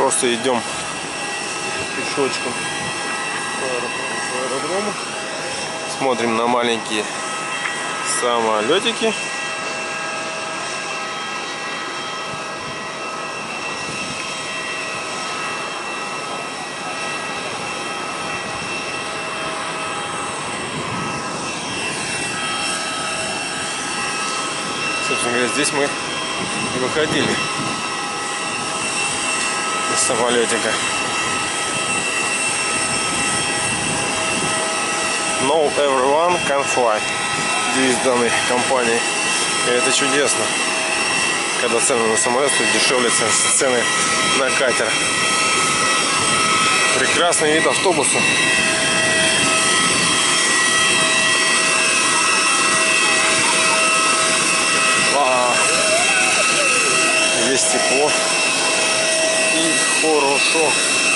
Просто идем пешочком по аэродрому. Смотрим на маленькие самолетики. Собственно говоря, здесь мы и выходили из самолетика. No everyone can fly. Девиз данной компании. И это чудесно, когда цены на самолет дешевле цены на катер. Прекрасный вид автобуса. Здесь тепло и хорошо.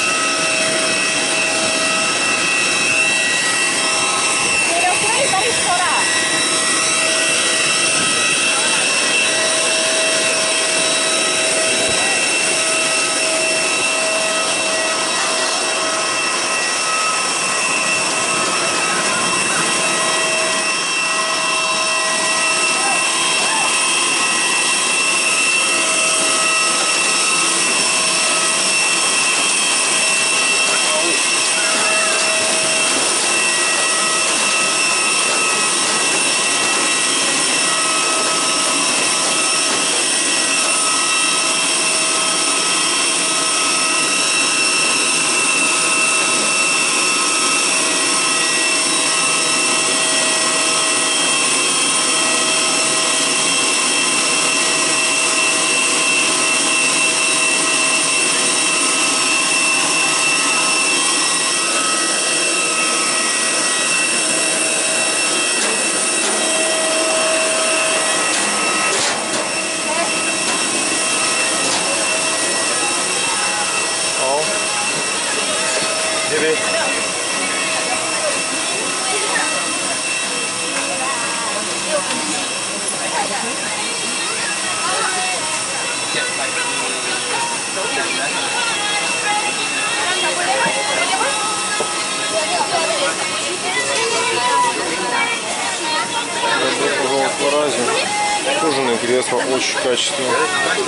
Кожаное кресло очень качественное.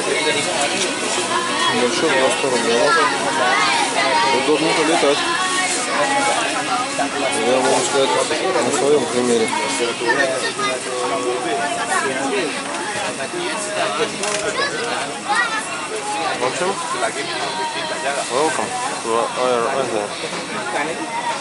Большой простор, удобно полетать. Я могу сказать на своем примере. В общем, welcome to Air Asia.